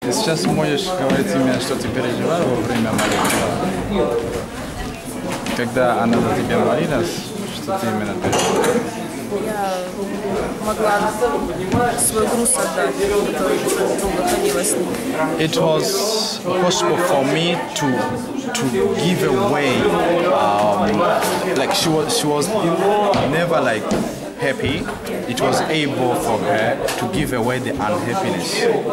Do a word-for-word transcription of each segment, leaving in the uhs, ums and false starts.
Ты сейчас можешь говорить именно, что ты переживал во время молитвы? Когда она за тебя молилась, что ты именно переживал? Я могла свой груз отдать, который находила с ним. It was possible for me to to give away, um, like she was she was never like happy. It was able for her to give away the unhappiness.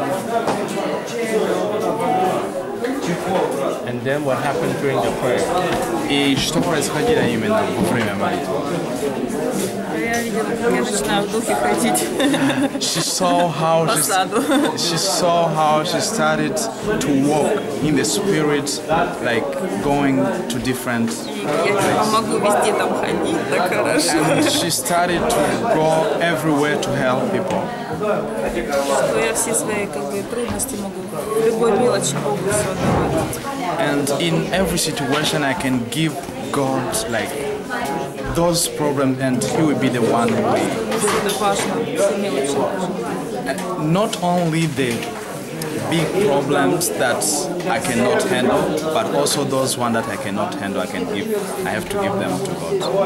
And then what happened during the prayer? И что происходило именно во время молитвы? Я видела, как я начинаю в духе ходить She saw how по she, саду. she saw how she started to walk in the spirit, like going to different. Я типа могу везде там ходить, так хорошо. And she started to go everywhere to help people. Что я все свои как бы трудности могу в любой мелочи Богу все отдавать. And in every situation, I can give God like those problems, and He will be the one who will. Это важно, все мелочи важны. Not only the big problems that I cannot handle, but also those ones that I cannot handle, I can give. I have to give them to God.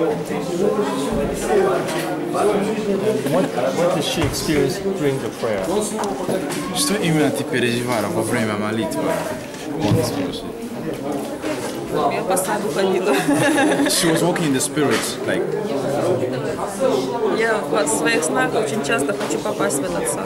What, what did she experience during the prayer? Что именно ты переживала во время молитвы? Он спрашивает. Я по саду ходила. She was walking in the spirit, like. Я в своих снах очень часто хочу попасть в этот сад.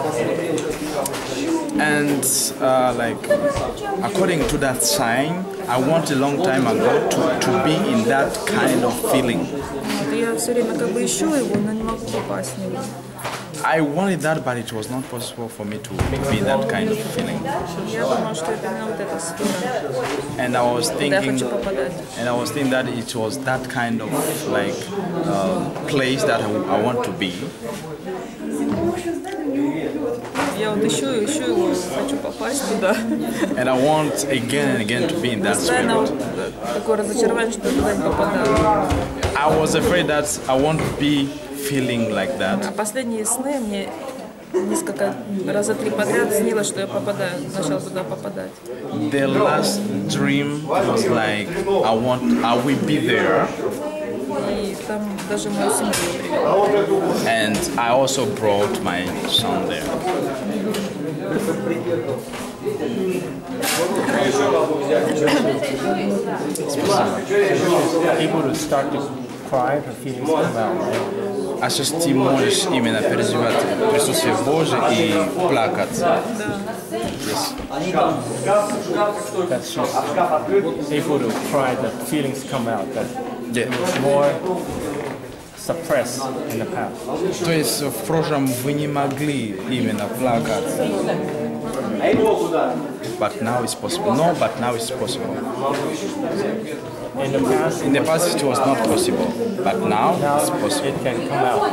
And uh, like, according to that sign, I want a long time ago to, to be in that kind of feeling. Вот я все время как бы ищу его, но не могу попасть в него. I wanted that, but it was not possible for me to be in that kind of feeling. Я думаю, что это именно вот эта сфера, And I was куда я thinking, хочу попадать. and I was thinking that it was that kind of like uh, place that I, I want to be. Я вот ищу, ищу его, хочу попасть туда. And I want again and again to be in that Постоянно spirit. вот такое разочарование, что я туда не попадаю. I was afraid that I won't be feeling like that. А последние сны мне несколько раза три подряд снилось, что я попадаю, начала туда попадать. The last dream was like, I want, I will be there. И там даже мою семью привела. And I also brought my son there. Able to start to cry, her feelings come out. А сейчас ты можешь именно переживать присутствие Божие и плакать. Yes. That she's able to cry, that feelings come out, that Yeah. was more suppressed in the past. То есть в прошлом вы не могли именно плакать. But now it's possible. No, but now it's possible. In the past, In the past it was not possible, but now now it's possible. it can come out.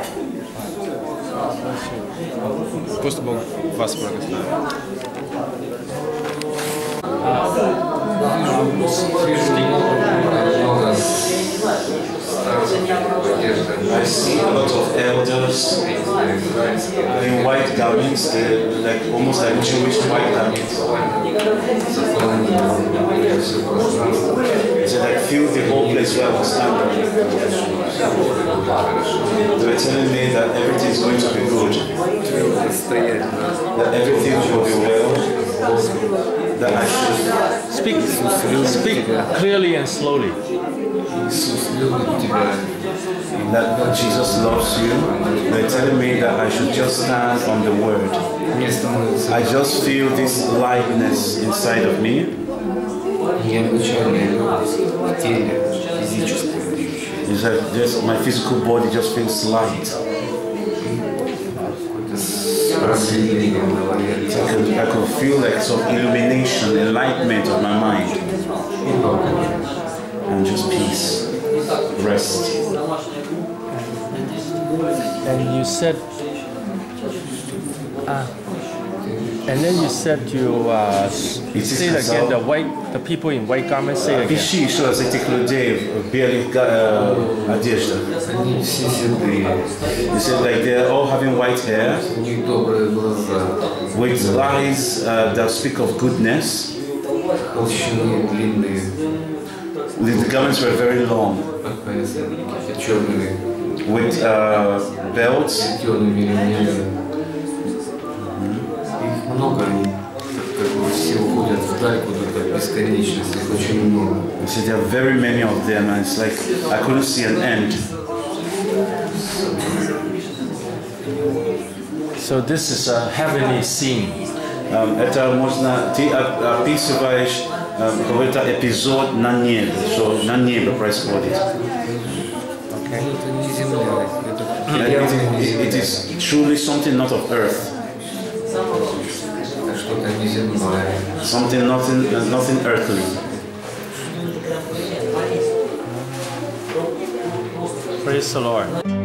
Пусть Бог вас благословит. I see a lot of elders in white garments, they're like almost like Jewish white garments. So like fill the whole place where I was standing. They were telling me that everything is going to be good, that everything will be well, that I should Speak, speak clearly and slowly. that Jesus loves you. They're telling me that I should just stand on the word. I just feel this lightness inside of me. It's like just my physical body just feels light. I could, I could feel like some illumination, enlightenment of my mind. And just peace, rest. And you said, uh, And then you said you uh, И ты say it again. сказал, The white, the people in white garments. Say it again. пиши еще раз этих людей в белых э, одеждах. Они все седые, He said like they're all having white hair, у них добрые глаза, with eyes uh, that speak of goodness. толщины длинные, The garments were very long, от пояса, черными, with uh, belts. темными ремнями. Их много, они как бы все уходят вдаль куда-то, в бесконечность, их очень много. He said there are very many of them, and it's like I couldn't see an end. So this is a heavenly scene. Um, это можно ты описываешь um, какой-то эпизод на небе, что на небе происходит. Ну, это не земля, это And явно не it, it, it земля, is truly something not of earth, это что-то неземное. something nothing uh, nothing earthly. Praise the Lord.